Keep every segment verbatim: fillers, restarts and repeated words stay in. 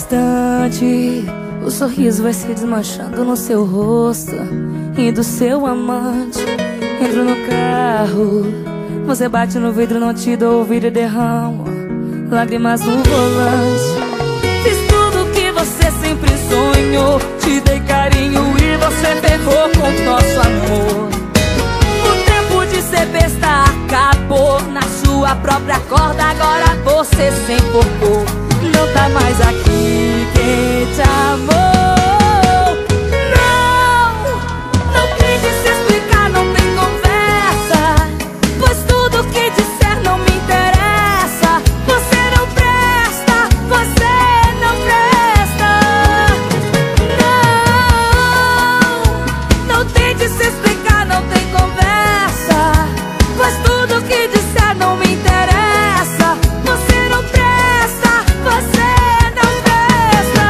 instante, o sorriso vai se desmanchando no seu rosto e do seu amante. Entro no carro, você bate no vidro, não te dou ouvido e derramo lágrimas no volante. Fiz tudo que você sempre sonhou, te dei carinho e você ferrou com o nosso amor. O tempo de ser besta acabou, na sua própria corda agora você se enforcou. Não tá mais aqui quem te amou. Não, não tente se explicar, não tem conversa, pois tudo que disser não me interessa. Você não presta, você não presta. Não, não tente se explicar, não tem conversa, pois tudo que disser não me interessa. Você não presta, você não presta.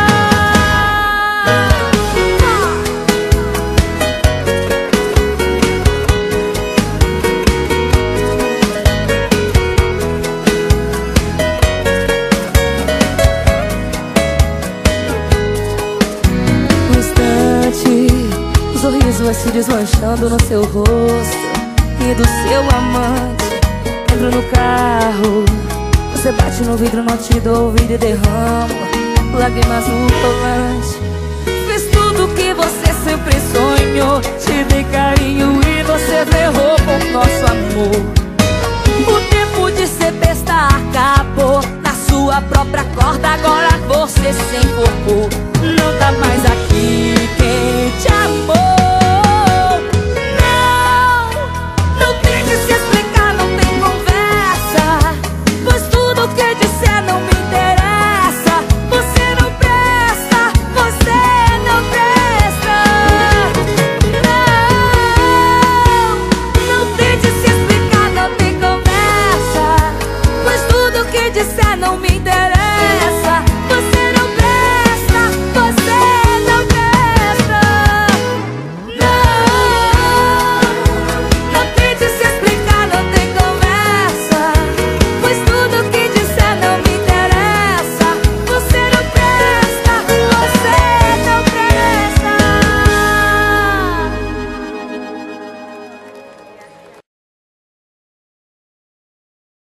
Um instante, o sorriso vai se desmanchando no seu rosto e do seu amante. Entro no carro, você bate no vidro, não te dou ouvido e derramo lágrimas no volante. Fiz tudo que você sempre sonhou, te dei carinho e você ferrou com o nosso amor. O tempo de ser besta acabou, na sua própria corda agora você se enforcou. Não tá mais aqui quem te amou. Disser não me interessa.